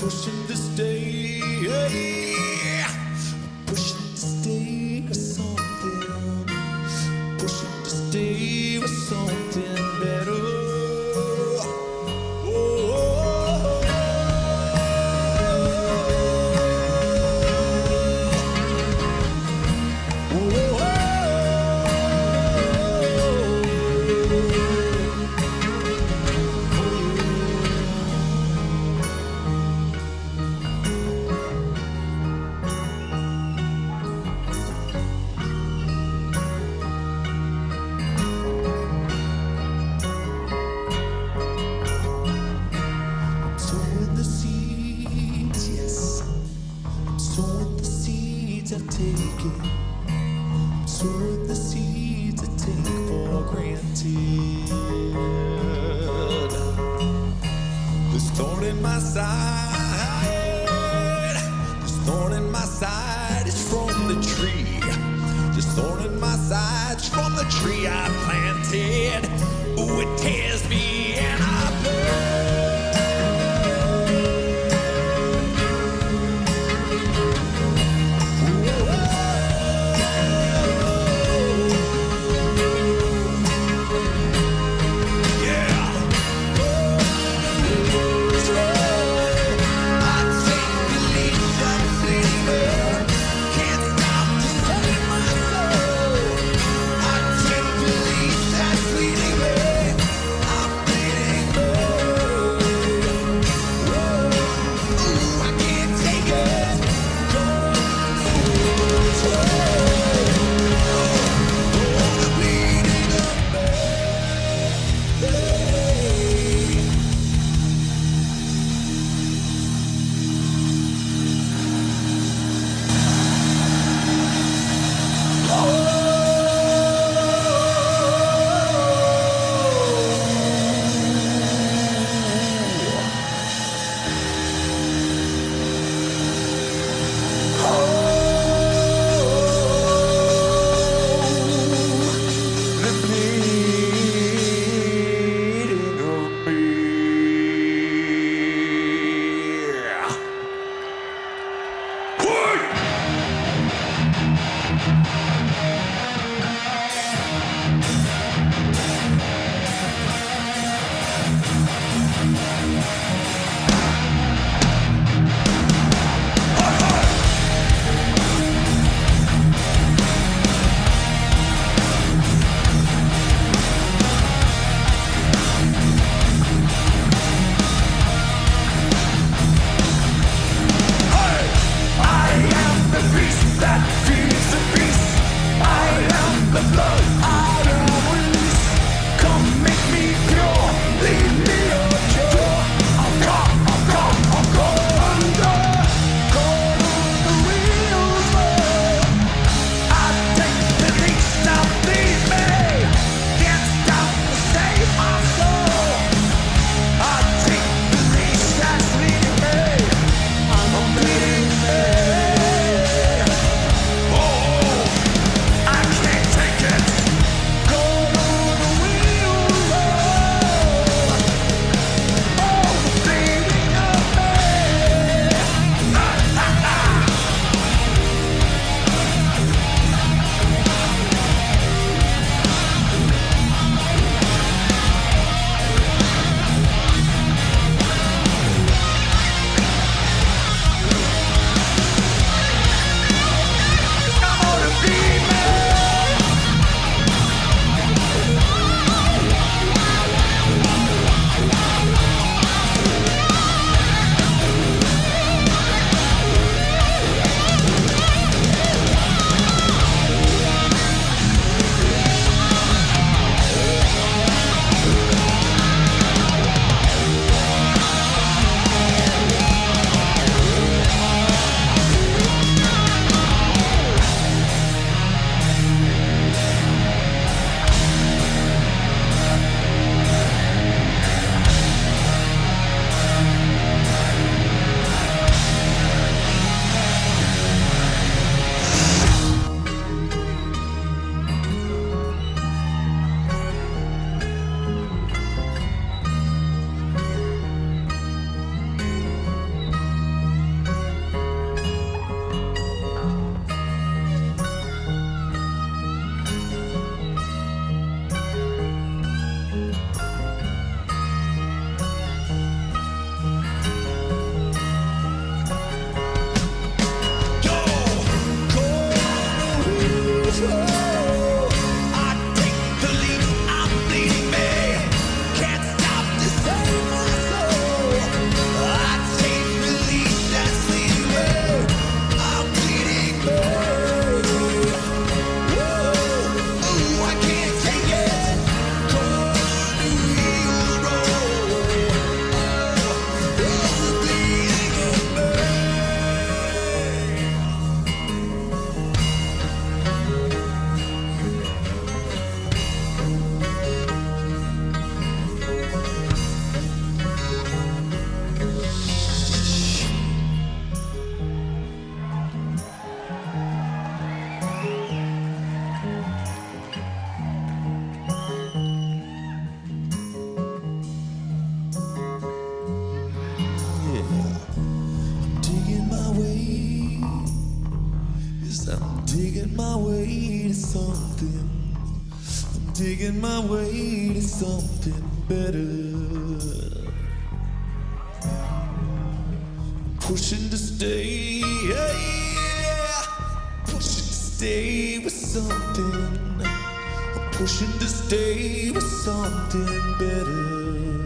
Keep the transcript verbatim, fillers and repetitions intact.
pushing to stay, pushing to stay with something, pushing to stay with something better. Sowing the seeds I take for granted. There's thorn in my side. There's thorn in my side. It's from the tree. There's thorn in my side. It's from the tree I planted. Ooh, it tears me and I burn. I'm something. I'm digging my way to something better. Pushing to stay, yeah, yeah. Pushing to stay with something. I'm pushing to stay with something better.